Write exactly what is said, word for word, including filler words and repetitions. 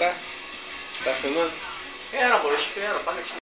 Tá? Tá filmando? É, amor, eu espero. Paga de